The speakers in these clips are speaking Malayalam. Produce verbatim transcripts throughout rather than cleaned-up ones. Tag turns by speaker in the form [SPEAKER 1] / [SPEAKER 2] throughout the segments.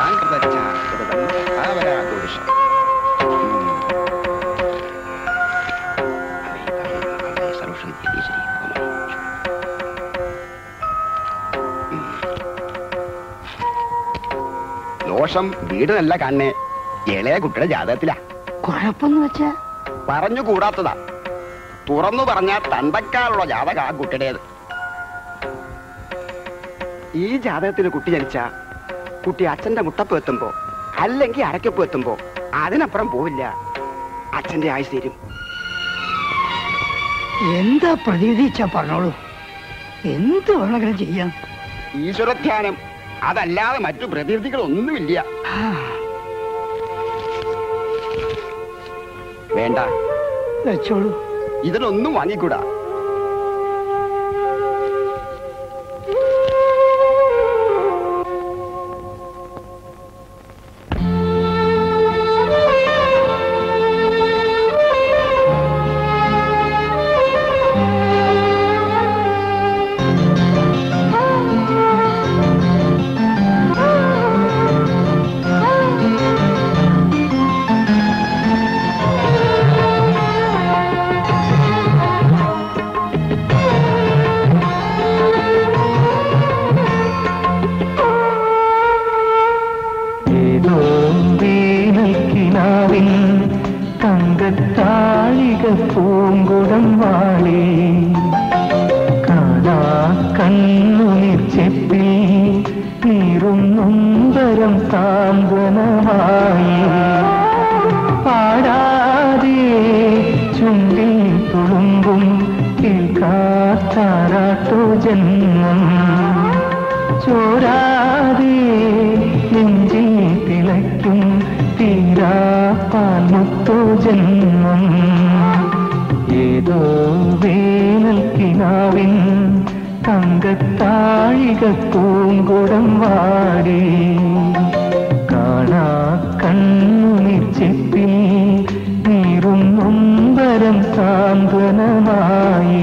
[SPEAKER 1] ദോഷം വീട് നല്ല കാണണേ ഇളയ കുട്ടിയുടെ ജാതകത്തിലാ.
[SPEAKER 2] കുഴപ്പമെന്ന് വെച്ചാ
[SPEAKER 1] പറഞ്ഞു കൂടാത്തതാ. തുറന്നു പറഞ്ഞാൽ തണ്ടക്കാലുള്ള ജാതക ആ കുട്ടിയുടേത്. ഈ ജാതകത്തിന് കുട്ടി ജനിച്ച കുട്ടി അച്ഛന്റെ മുട്ടപ്പ് എത്തുമ്പോ അല്ലെങ്കിൽ അരക്കപ്പ് എത്തുമ്പോ അതിനപ്പുറം പോവില്ല. അച്ഛന്റെ ആയുസ് തീരും.
[SPEAKER 2] എന്താ പ്രതിവിധിച്ചാ പറഞ്ഞോളൂ. എന്ത് വേണമെങ്കിലും ചെയ്യാം.
[SPEAKER 1] ഈശ്വരധ്യാനം, അതല്ലാതെ മറ്റു പ്രതിവിധികളൊന്നുമില്ല. വേണ്ട,
[SPEAKER 2] വെച്ചോളൂ.
[SPEAKER 1] ഇതിലൊന്നും വാങ്ങിക്കൂടാ.
[SPEAKER 3] പൂങ്കുടം വാളി കാണാ കണ്ണുനീർ ചെപ്പി നീറും നൊമ്പരം സാന്ത്വനമായി പാടാതെ ചുണ്ടിൽ തുളുമ്പും കേൾക്കാത്താരാട്ടോ ജന്മം ചോരാതെ നെഞ്ചിൽ തിളയ്ക്കും തീരാ പാൽമുത്തോ ജന്മം ഏതോ വേനൽ കിനാവിൻ തങ്കത്താഴിക പൂങ്കുടം വാടി കാണാ കണ്ണുനീർ ചെപ്പി നീറും നൊമ്പരം സാന്ത്വനമായി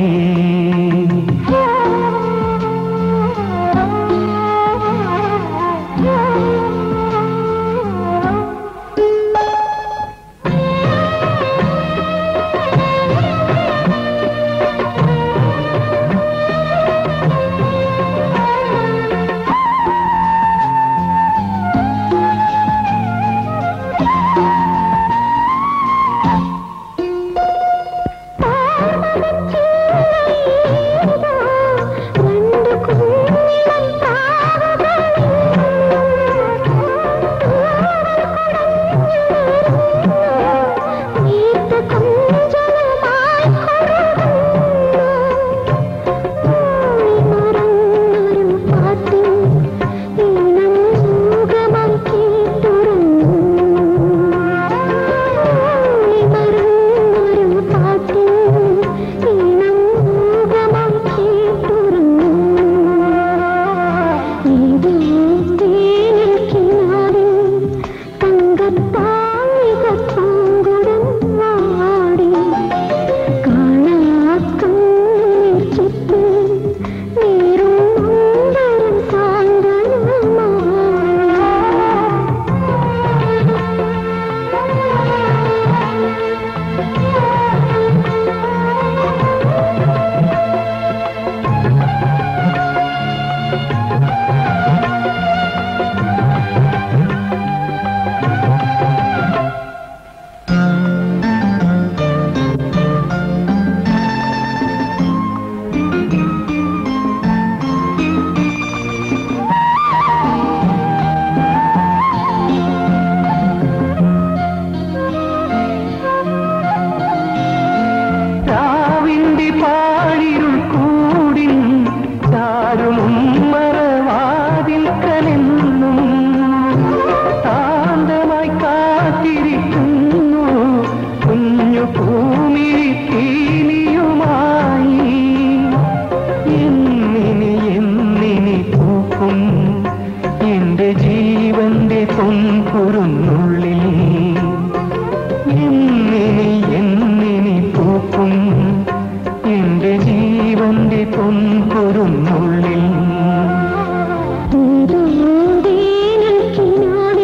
[SPEAKER 4] പൊൻപൊരുന്നുള്ളിൽ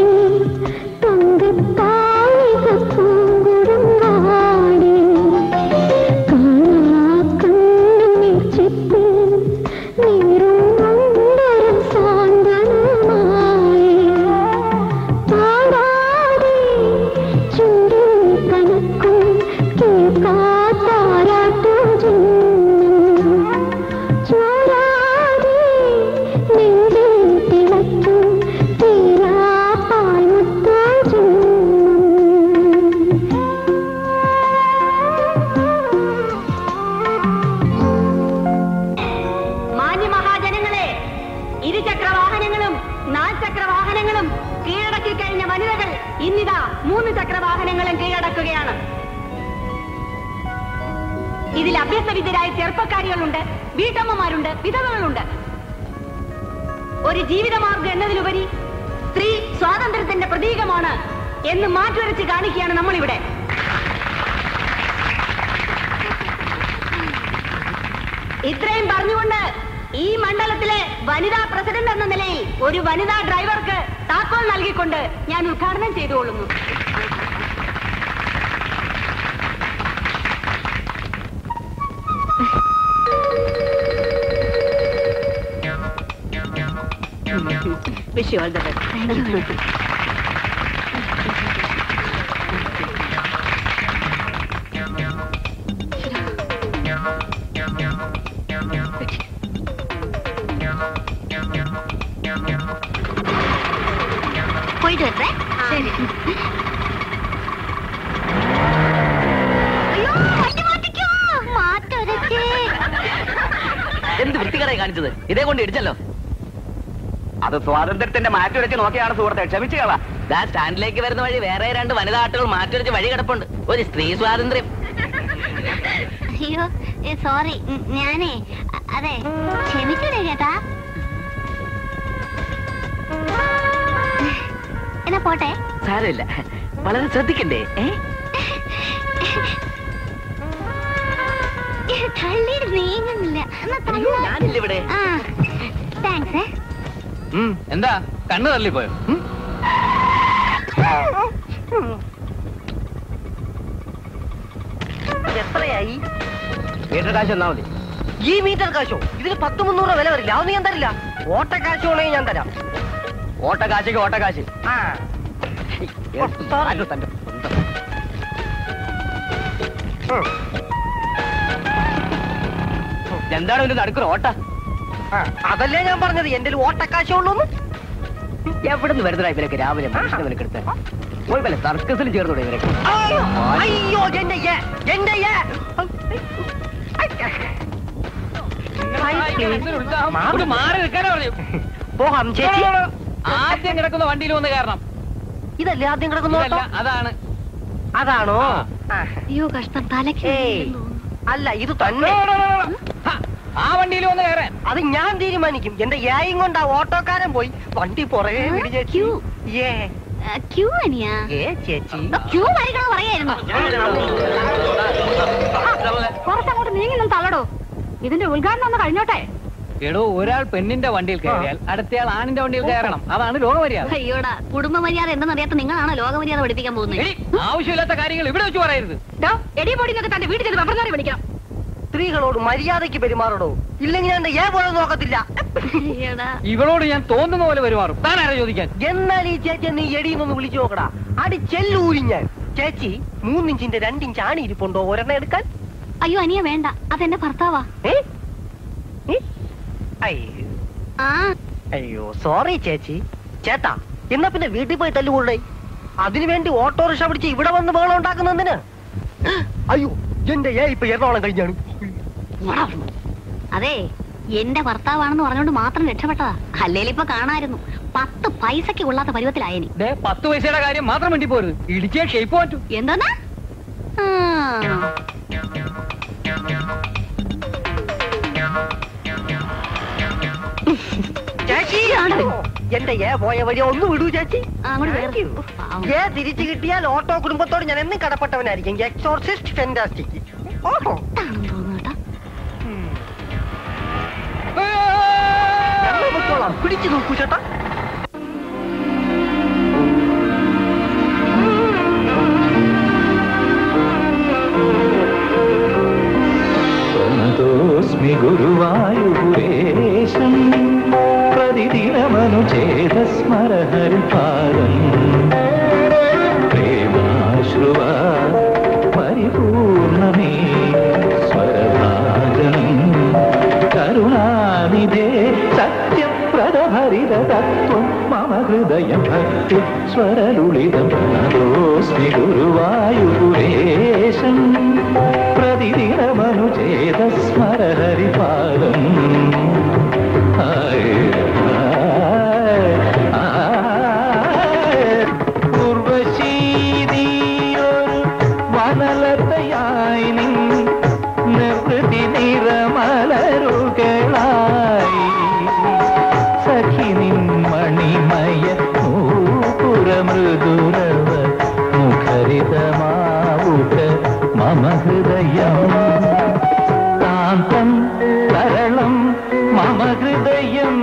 [SPEAKER 4] ഇന്നിതാ മൂന്ന് ചക്രവാഹനങ്ങളും കീഴടക്കുകയാണ്. ഇതിൽ അഭ്യസ്തവിദ്യരായ ചെറുപ്പക്കാരികളുണ്ട്, വീട്ടമ്മമാരുണ്ട്, വിധവകളുണ്ട്. ഒരു ജീവിതമാർഗം എന്നതിലുപരി സ്ത്രീ സ്വാതന്ത്ര്യത്തിന്റെ പ്രതീകമാണ് എന്ന് മാറ്റുരച്ച് കാണിക്കുകയാണ് നമ്മളിവിടെ. ഇത്രയും പറഞ്ഞുകൊണ്ട് ഈ മണ്ഡലത്തിലെ വനിതാ പ്രസിഡന്റ് എന്ന നിലയിൽ ഒരു വനിതാ ഡ്രൈവർക്ക് താക്കോൽ നൽകിക്കൊണ്ട് ഞാൻ ഉദ്ഘാടനം ചെയ്തുകൊള്ളുന്നു. Wish you all the best. Thank you. പോയിട്ട് വരട്ടെ. ശരി. അയ്യോ, വണ്ടി മാറ്റിക്കോ. മാറ്റൊരച്ചേ.
[SPEAKER 5] എന്ത് വൃത്തികേടായി കാണിച്ചത്? ഇതേ കൊണ്ട് ഇടിച്ചല്ലോ.
[SPEAKER 1] അത് സ്വാതന്ത്ര്യത്തിന്റെ മാറ്റുരച്ച് നോക്കിയാണ് സുഹൃത്തെ, ക്ഷമിച്ചുകളാ.
[SPEAKER 5] ദാ സ്റ്റാൻഡിലേക്ക് വരുന്ന വഴി വേറെ രണ്ട് വനിതാ ആട്ടുകൾ മാറ്റുരച്ച് വഴി കിടപ്പുണ്ട്. ഒരു സ്ത്രീ സ്വാതന്ത്ര്യം.
[SPEAKER 6] അയ്യോ സോറി, ഞാനേ അതെ ക്ഷമിച്ചൂടെ ചേട്ടാ. എന്നാ പോട്ടെ.
[SPEAKER 5] സാരമില്ല, വളരെ ശ്രദ്ധിക്കണ്ടേ?
[SPEAKER 6] തള്ളിയിട്ട് നീങ്ങുന്നില്ല.
[SPEAKER 5] ഞാനില്ല ഇവിടെ.
[SPEAKER 6] ആ താങ്ക്സ്.
[SPEAKER 5] എന്താ കണ്ണു തള്ളിപ്പോയോ?
[SPEAKER 7] എത്രയായി?
[SPEAKER 1] മീറ്റർ കാശ് എന്നാ മതി.
[SPEAKER 7] ഈ മീറ്റർ കാശോ? ഇതിന് പത്ത് മുന്നൂറ് വില വരില്ല. അതൊന്നും ഞാൻ തരില്ല. ഓട്ടക്കാശ് ഉണ്ടെങ്കിൽ ഞാൻ തരാം.
[SPEAKER 1] ഓട്ടക്കാശിക്ക് ഓട്ടക്കാശ്.
[SPEAKER 7] ആ
[SPEAKER 1] എന്താണ് ഇതിന്റെ നടുക്കൊരു ഓട്ട?
[SPEAKER 7] അതല്ലേ ഞാൻ പറഞ്ഞത്, എന്റെ ഓട്ടക്കാശേ ഉള്ളൂന്ന്.
[SPEAKER 1] എവിടെ നിന്ന് വരുന്നതാ ഇവരൊക്കെ രാവിലെ മനുഷ്യനെ വിലക്കെടുത്ത്? പോയി വല്ല സർക്കസിൽ ചേർന്നൂടെ ഇവരൊക്കെ?
[SPEAKER 7] അയ്യോ എന്റെ എന്റെ
[SPEAKER 5] മാറി നിൽക്കാനാ പറഞ്ഞു.
[SPEAKER 7] പോകാം ചേച്ചി.
[SPEAKER 5] ആദ്യം കിടക്കുന്ന വണ്ടിയിൽ വന്ന് കയറണം.
[SPEAKER 7] ഇതല്ലേ ആദ്യം കിടക്കുന്ന ഓട്ടോ?
[SPEAKER 5] അതാണ്.
[SPEAKER 7] അതാണോ?
[SPEAKER 6] അയ്യോ കഷ്ടം, തലയ്ക്ക്
[SPEAKER 7] അല്ല ഇത് തന്നെ.
[SPEAKER 5] ആ വണ്ടിയിൽ വന്ന് കയറാൻ
[SPEAKER 7] അത് ഞാൻ തീരുമാനിക്കും. എന്റെ ഏയും കൊണ്ട് ആ ഓട്ടോക്കാരൻ പോയി വണ്ടി പുറകെ ചേച്ചി.
[SPEAKER 6] ക്യൂ അനിയാ?
[SPEAKER 7] ഏ ചേച്ചി
[SPEAKER 6] ക്യൂ വരികണോ പറയായിരുന്നു.
[SPEAKER 4] കുറച്ചങ്ങോട്ട് നീങ്ങി തള്ളടോ. ഇതിന്റെ ഉദ്ഘാടനം ഒന്ന് കഴിഞ്ഞോട്ടെ.
[SPEAKER 5] എടോ, ഒരാൾ പെണ്ണിന്റെ വണ്ടിയിൽ കയറിയാൽ അടുത്തയാൾ ആണിന്റെ വണ്ടിയിൽ കയറണം. അതാണ് ലോകമര്യാദ.
[SPEAKER 6] അയ്യോടാ, കുടുംബ മര്യാദ എന്തെന്നറിയാത്ത നിങ്ങളാണ് ലോകമര്യാദ പഠിപ്പിക്കാൻ പോകുന്നത്.
[SPEAKER 5] ആവശ്യമില്ലാത്ത കാര്യങ്ങൾ ഇവിടെ വെച്ച് പറയരുത്.
[SPEAKER 4] എടി പൊടിന്നൊക്കെ തന്റെ വീട്ടിൽ ചെന്ന് പപ്പർന്നാരെ വിളിക്കണം.
[SPEAKER 7] സ്ത്രീകളോട് മര്യാദയ്ക്ക് പെരുമാറടോ, ഇല്ലെങ്കിൽ ഞാൻ ഏ പോലെ നോക്കത്തില്ല.
[SPEAKER 5] ഇവളോട് ഞാൻ തോന്നുന്ന പോലെ പെരുമാറും. താനാരാ ചോദിക്കാൻ?
[SPEAKER 7] എന്നാൽ ഈ ചേച്ചി നീ എടിയെന്നൊന്ന് വിളിച്ചു നോക്കടാ. അടി ചെല്ലൂരി ഞാൻ. ചേച്ചി മൂന്നിഞ്ചിന്റെ രണ്ടിഞ്ച് ആണി ഇരിപ്പുണ്ടോ ഒരെണ്ണം എടുക്കാൻ?
[SPEAKER 6] അയ്യോ അനിയ വേണ്ട, അതെന്റെ ഭർത്താവാ.
[SPEAKER 7] അയ്യോ സോറി ചേച്ചി. ചേട്ടാ എന്നാ പിന്നെ വീട്ടിൽ പോയി തല്ലുകൂടെ? അതിനുവേണ്ടി ഓട്ടോറിക്ഷ പിടിച്ച് ഇവിടെ വന്ന് ബഹളം ഉണ്ടാക്കുന്നതിന്? അയ്യോ എന്റെ ഏ ഇപ്പൊ എറണാകുളം കഴിഞ്ഞാണ്.
[SPEAKER 6] അതെ, എന്റെ ഭർത്താവാണെന്ന് പറഞ്ഞോണ്ട് മാത്രം രക്ഷപ്പെട്ടതാ. അല്ലേലും ഇപ്പൊ കാണായിരുന്നു. പത്ത് പൈസക്ക് കൊള്ളാത്ത പരുവത്തിലായനി.
[SPEAKER 5] പത്ത് പൈസയുടെ കാര്യം മാത്രം വേണ്ടി പോരുത്, ഇടിച്ചേ ഷേപ്പ് മാറ്റൂ.
[SPEAKER 6] എന്താ
[SPEAKER 7] ചേച്ചി എന്റെ ഏ പോയ വഴി ഒന്ന് വിടൂ ചേച്ചി. ഏ തിരിച്ചു കിട്ടിയാൽ ഓട്ടോ കുടുംബത്തോട് ഞാൻ എന്നും കടപ്പെട്ടവനായിരിക്കും. Exorcist fantastic. ഓഹോ പിടിച്ചു നോക്കൂ ചേട്ടാ.
[SPEAKER 3] പ്രണതോസ്മി ഗുരുവായൂരേശം പ്രതിദിനമനുചേതസ്മരഹരിപാദം പ്രേമാശ്രുവ പരിപൂർണമേ സ്വരഭാജനം കരുണാനിധേ സത്യപ്രദഭരിതതത്വം മമ ഹൃദയം ഭക്തി സ്വരലുളിതം പ്രണതോസ്മി ഗുരുവായൂരേശം പ്രതിദിനമനുചേതസ്മരഹരിപാദം ഉർവശി മമ ഹൃദയം കാന്തം സരളം മമ ഹൃദയം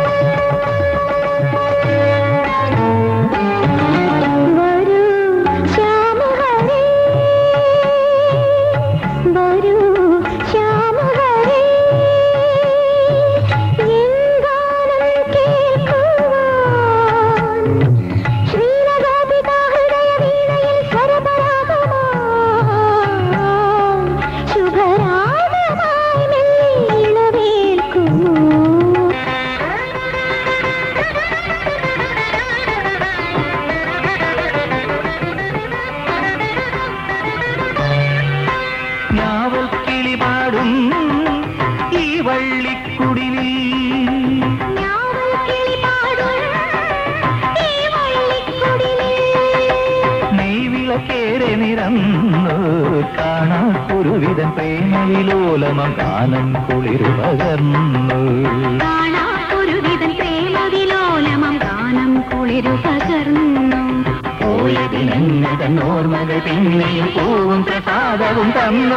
[SPEAKER 3] കാണാക്കുരുവിധൻ പ്രേമവിലോലമം ഗാനം കുളിരു പകർന്നു
[SPEAKER 6] കാണാക്കുരുവിധൻ പ്രേമവിലോലമം ഗാനം കുളിരു പകർന്നു
[SPEAKER 3] പോയ ദിനങ്ങതൻ ഓർമ്മകൾ പിന്നെയും പൂവും പ്രസാദവും തന്നു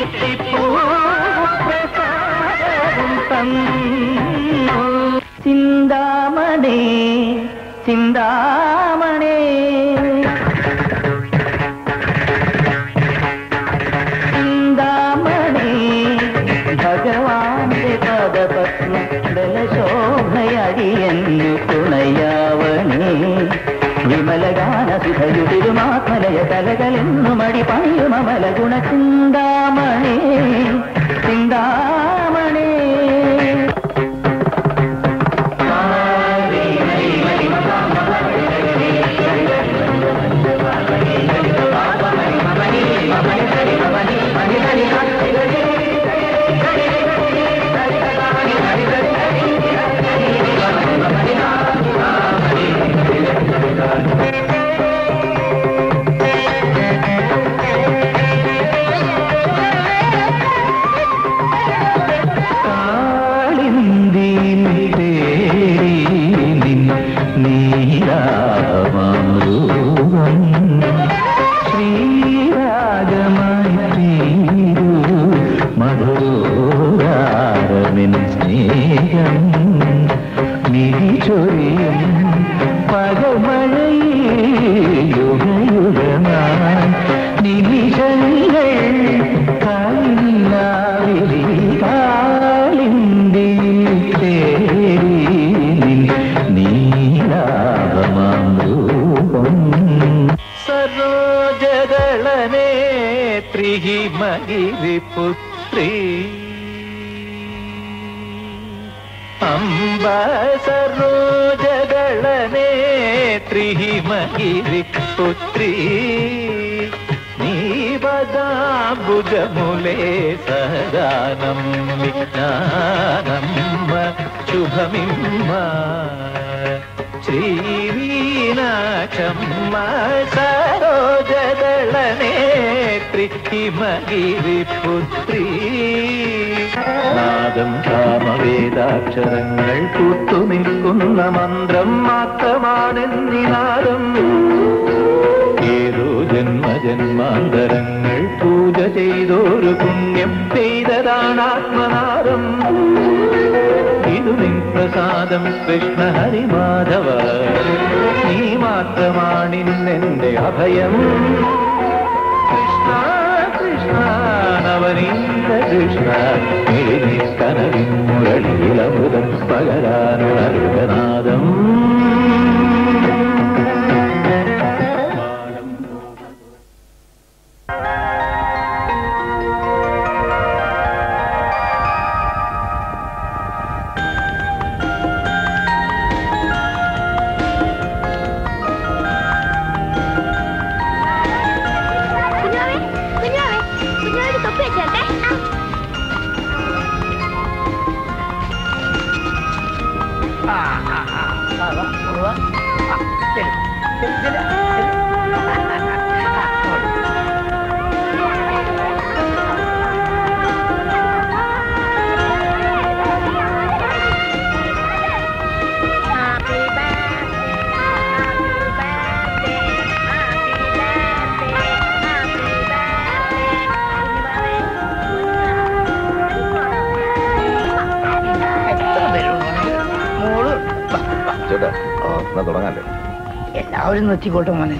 [SPEAKER 3] പ്രസാദവും തന്നു ചിന്താമണേ ചിന്താമണേ ഭഗവാന്റെ പദപത്മശോഭയടിയന്നു തുണയാവണേ വിമലഗാന സുധയുതിരുമാത്മലയ കലകളെന്നു മടി പണിയുമല ഗുണ ചിന്താമണേ ചിന്താമണേ ഹിമഗിരിപുത്രീ അംബ സരോജദളനേത്രി ഹിമഗിരിപുത്രീ നീപദാംബുജമുലേ സദാനം വിജ്ഞാനമ്മ ശുഭമിമ്മ ശ്രീമീനാക്ഷമ്മ സരോജദളനേത്രി ഹിമഗിരിപുത്രീ നാദം കാമവേദാക്ഷരങ്ങൾ കൂത്തുനിൽക്കുന്ന മന്ത്രം മാത്രമാണെന്നിനാദം ഏതോ ജന്മജന്മാന്തരങ്ങൾ പൂജ ചെയ്തോരു പുണ്യം ചെയ്തതാണാത്മനാദം ഇതു നിൻ പ്രസാദം കൃഷ്ണ ഹരിമാധവ നീ മാത്രമാണിന്നെന്റെ അഭയം കൃഷ്ണ കൃഷ്ണ നവനീത കൃഷ്ണ കനവിൻ മുരളിയിലമൃതം പകരാനുണരുകനാദം
[SPEAKER 2] അവരൊന്ന് എത്തിക്കോട്ടെ മോനെ.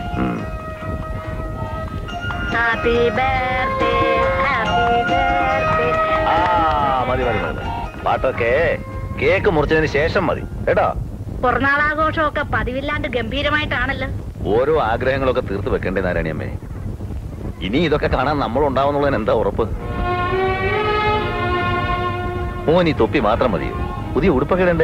[SPEAKER 8] മതി മതി മതി പാട്ടൊക്കെ കേക്ക് മുറിച്ചതിന് ശേഷം മതി കേട്ടോ.
[SPEAKER 4] പിറന്നാളാഘോഷമൊക്കെ പതിവില്ലാണ്ട് ഗംഭീരമായിട്ടാണല്ലോ.
[SPEAKER 8] ഓരോ ആഗ്രഹങ്ങളൊക്കെ തീർത്ത് വെക്കേണ്ടേ നാരായണിയമ്മേ. ഇനി ഇതൊക്കെ കാണാൻ നമ്മളുണ്ടാവുന്നുള്ളതിന് എന്താ ഉറപ്പ്? മോൻ ഈ തൊപ്പി മാത്രം മതിയോ? പുതിയ ഉടുപ്പൊക്കെ ഇടണ്ടേ?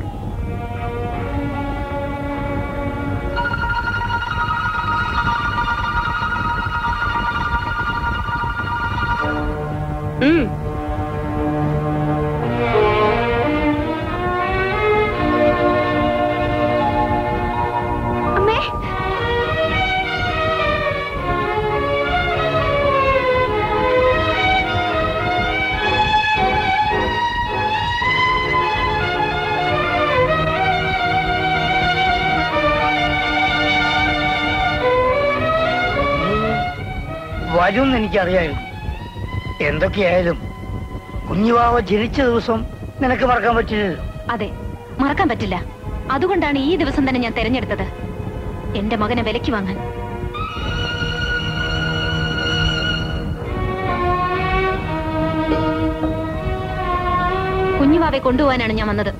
[SPEAKER 2] വരുമെന്ന് എനിക്കറിയായിരുന്നു. എന്തൊക്കെയായാലും കുഞ്ഞുവാവ ജനിച്ച ദിവസം നിനക്ക് മറക്കാൻ പറ്റില്ലല്ലോ.
[SPEAKER 6] അതെ, മറക്കാൻ പറ്റില്ല. അതുകൊണ്ടാണ് ഈ ദിവസം തന്നെ ഞാൻ തെരഞ്ഞെടുത്തത്, എന്റെ മകനെ വിലയ്ക്ക് വാങ്ങാൻ. കുഞ്ഞുവാവെ കൊണ്ടുപോകാനാണ് ഞാൻ വന്നത്.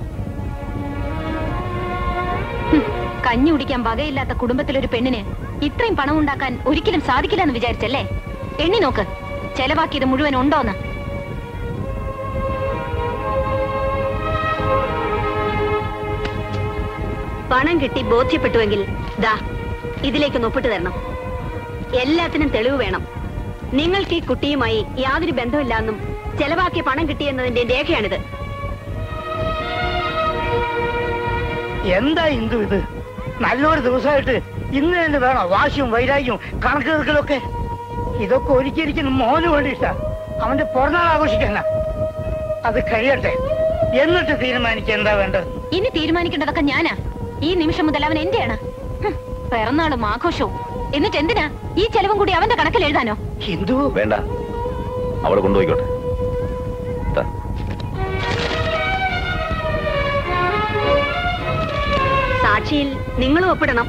[SPEAKER 6] കഞ്ഞി കുടിക്കാൻ വകയില്ലാത്ത കുടുംബത്തിലൊരു പെണ്ണിന് ഇത്രയും പണം ഉണ്ടാക്കാൻ ഒരിക്കലും സാധിക്കില്ല എന്ന് വിചാരിച്ചല്ലേ? എണ്ണി നോക്ക്, ചെലവാക്കിയത് മുഴുവൻ ഉണ്ടോന്ന്.
[SPEAKER 4] പണം കിട്ടി ബോധ്യപ്പെട്ടുവെങ്കിൽ ദാ ഇതിലേക്ക് ഒപ്പിട്ട് തരണം. എല്ലാത്തിനും തെളിവ് വേണം. നിങ്ങൾക്ക് ഈ കുട്ടിയുമായി യാതൊരു ബന്ധമില്ലാന്നും ചെലവാക്കിയ പണം കിട്ടിയെന്നതിന്റെ രേഖയാണിത്.
[SPEAKER 2] എന്താ ഇന്ദു ഇത്? നല്ലൊരു ദിവസമായിട്ട് ഇന്ന് തന്നെ വേണോ വാശിയും വൈരാഗ്യവും കണക്ക് തീർക്കലൊക്കെ? ഇതൊക്കെ ഒരിക്കലും മോന് വേണ്ടിയിട്ടാ, അവന്റെ പിറന്നാൾ ആഘോഷിക്കാനാ. അത് കഴിയട്ടെ, എന്നിട്ട് തീരുമാനിക്കുക എന്താ വേണ്ടത്.
[SPEAKER 6] ഇനി തീരുമാനിക്കേണ്ടതൊക്കെ ഞാനാ. ഈ നിമിഷം മുതൽ അവൻ എന്റെയാണ്. പിറന്നാളും ആഘോഷവും. എന്നിട്ട് എന്തിനാ ഈ ചെലവും കൂടി അവന്റെ കണക്കിൽ എഴുതാനോ?
[SPEAKER 2] ഹിന്ദു
[SPEAKER 8] വേണ്ട, അവളെ കൊണ്ടുപോയിക്കോട്ടെ.
[SPEAKER 4] സാക്ഷിയിൽ നിങ്ങളും ഒപ്പിടണം.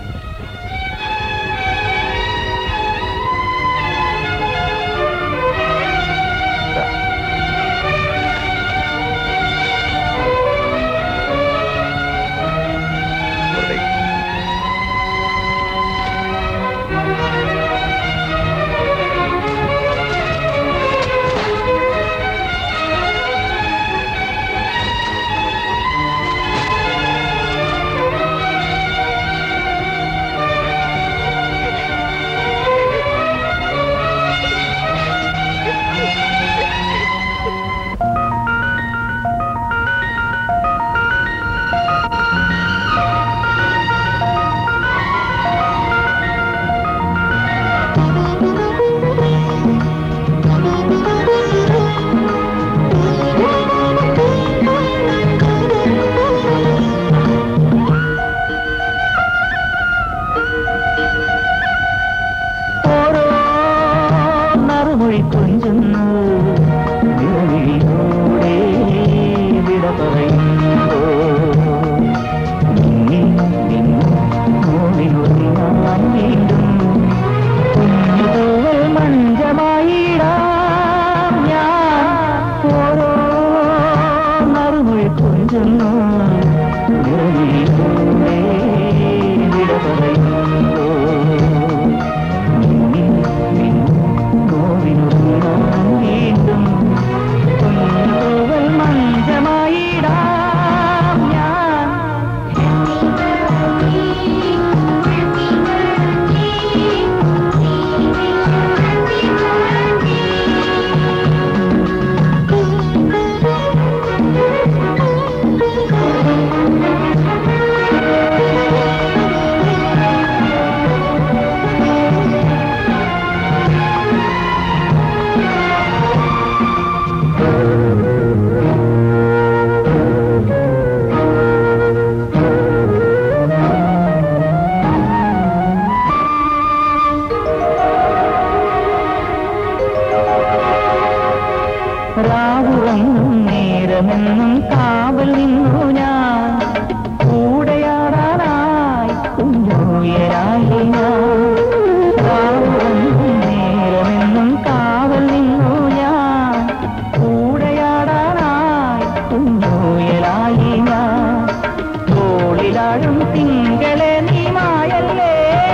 [SPEAKER 3] നേരമെന്നും കാവൽ നിന്നു ഞാൻ കൂടെയാടാനായി കുഞ്ഞൂയലായി ഞാൻ തോളിലാടും തിങ്കളെ നീ മായല്ലേ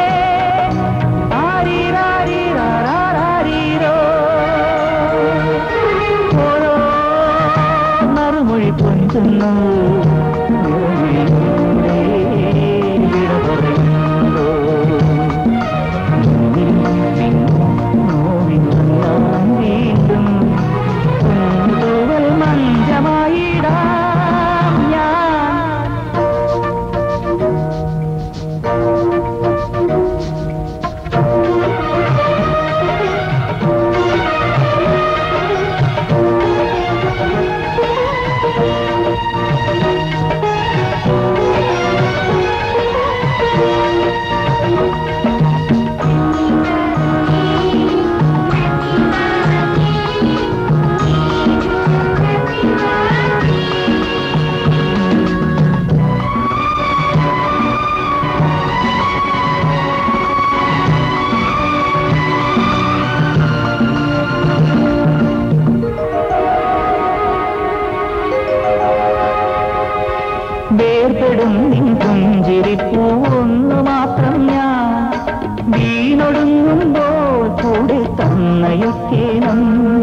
[SPEAKER 3] ആരീരാരീരാരീരോ ഓരോ മറുമൊഴി പൊഞ്ചുന്നു വീണ്ടും മഞ്ചമായിടാം ഞാൻ വേർപെടും നിൻ പുഞ്ചിരിപ്പൂ ഒന്നു മാത്രം ഞാൻ വീണൊടുങ്ങുമ്പോൾ കൂടെ തന്നയൊക്കേനം